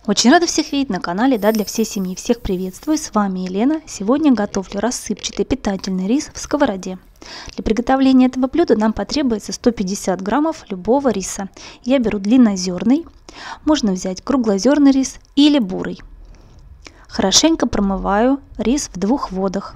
Очень рада всех видеть на канале «Да для всей семьи». Всех приветствую, с вами Елена. Сегодня готовлю рассыпчатый питательный рис в сковороде. Для приготовления этого блюда нам потребуется 150 граммов любого риса. Я беру длиннозерный, можно взять круглозерный рис или бурый. Хорошенько промываю рис в 2 водах.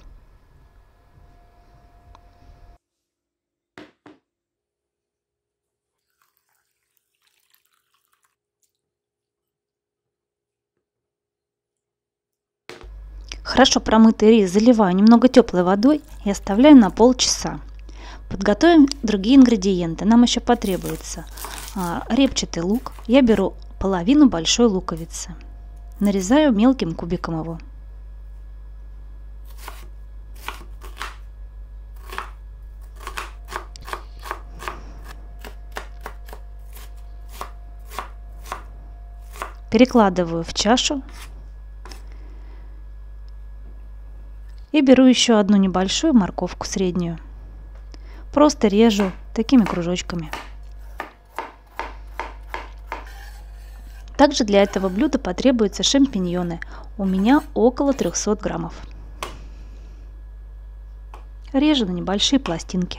Хорошо промытый рис заливаю немного теплой водой и оставляю на полчаса. Подготовим другие ингредиенты. Нам еще потребуется репчатый лук. Я беру половину большой луковицы. Нарезаю мелким кубиком его. Перекладываю в чашу. И беру еще одну небольшую морковку среднюю. Просто режу такими кружочками. Также для этого блюда потребуются шампиньоны. У меня около 300 граммов. Режу на небольшие пластинки.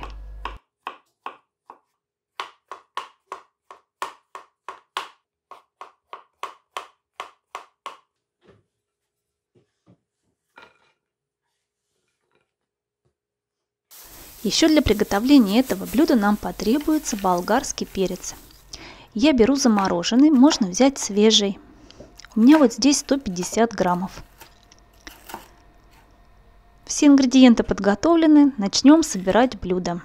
Еще для приготовления этого блюда нам потребуется болгарский перец. Я беру замороженный, можно взять свежий. У меня вот здесь 150 граммов. Все ингредиенты подготовлены, начнем собирать блюдо.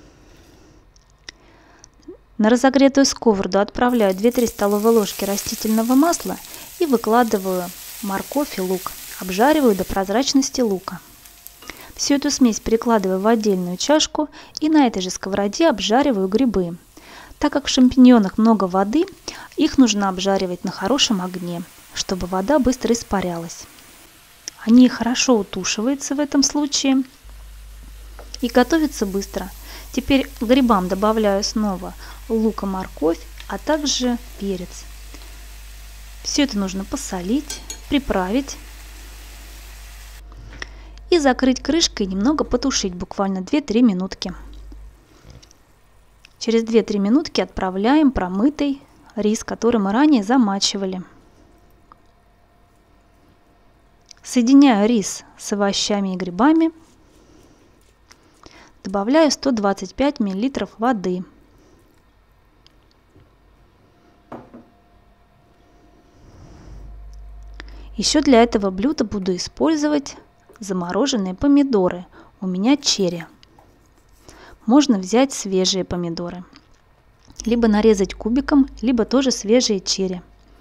На разогретую сковороду отправляю 2-3 столовые ложки растительного масла и выкладываю морковь и лук. Обжариваю до прозрачности лука. Всю эту смесь перекладываю в отдельную чашку и на этой же сковороде обжариваю грибы. Так как в шампиньонах много воды, их нужно обжаривать на хорошем огне, чтобы вода быстро испарялась. Они хорошо утушиваются в этом случае и готовятся быстро. Теперь к грибам добавляю снова лук и морковь, а также перец. Все это нужно посолить, приправить. И закрыть крышкой и немного потушить, буквально 2-3 минутки. Через 2-3 минутки отправляем промытый рис, который мы ранее замачивали. Соединяю рис с овощами и грибами. Добавляю 125 мл воды. Еще для этого блюда буду использовать замороженные помидоры. У меня черри. Можно взять свежие помидоры. Либо нарезать кубиком, либо тоже свежие черри.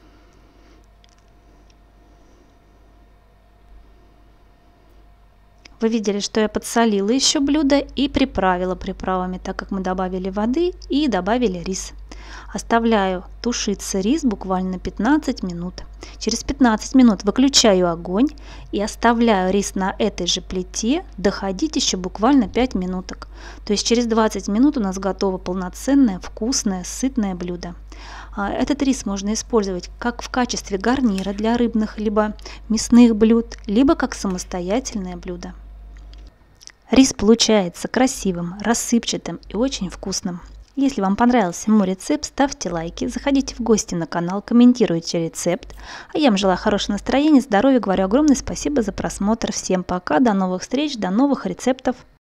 Вы видели, что я подсолила еще блюдо и приправила приправами, так как мы добавили воды и добавили рис. Оставляю тушиться рис буквально 15 минут. Через 15 минут выключаю огонь и оставляю рис на этой же плите доходить еще буквально 5 минуток. То есть через 20 минут у нас готово полноценное, вкусное, сытное блюдо. Этот рис можно использовать как в качестве гарнира для рыбных либо мясных блюд, либо как самостоятельное блюдо. Рис получается красивым, рассыпчатым и очень вкусным. Если вам понравился мой рецепт, ставьте лайки, заходите в гости на канал, комментируйте рецепт. А я вам желаю хорошего настроения, здоровья, говорю огромное спасибо за просмотр. Всем пока, до новых встреч, до новых рецептов.